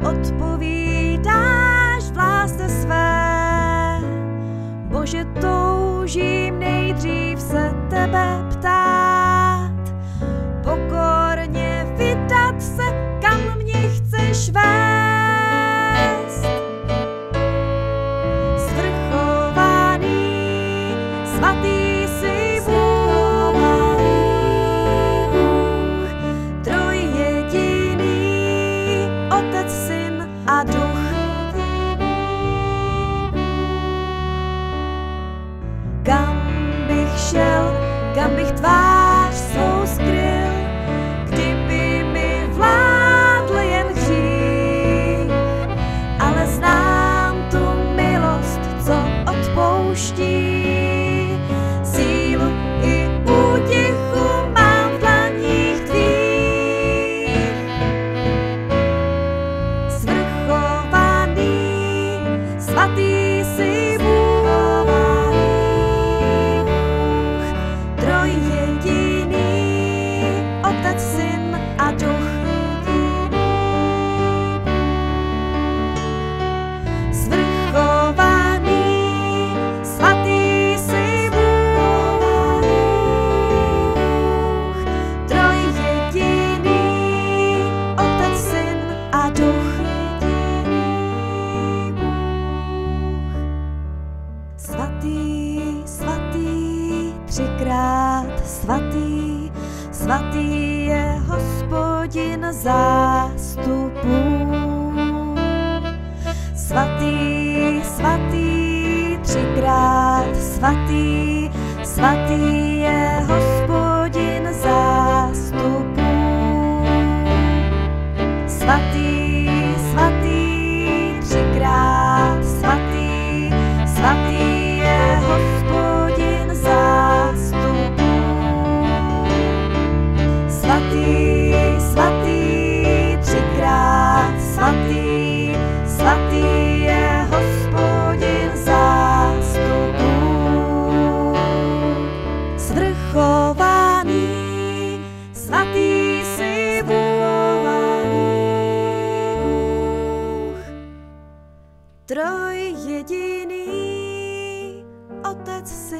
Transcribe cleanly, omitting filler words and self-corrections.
odpovídáš v lásce své. Bože, toužím nejdřív se tebe ptát, pokorně vydat se, kam mě chceš vést. Svrchovaný, svatý jsi Bůh, trojjediný, Otec, Syn a Duch. Kam bych šel, kam bych tvář svou skryl, kdyby mi vládl jen hřích, ale znám tu milost, co odpouští. Sílu i útěchu mám v dlaních tvých. Svrchovaný, svatý jsi Bůh, trojjediný, Otec, Syn a Duch. Svrchovaný, svatý jsi Bůh, trojjediný, Otec, Syn a Duch. Svatý, svatý, třikrát svatý, svatý je Hospodin zástupů. Svatý, svatý, třikrát svatý, svatý je Hospodin zástupů. Svatý, svatý, třikrát svatý, svatý je Hospodin zástupů. Svatý, svatý, třikrát svatý, svatý je Hospodin zástupů. Svrchovaný, svatý jsi Bůh, trojjediný, Otec, Syn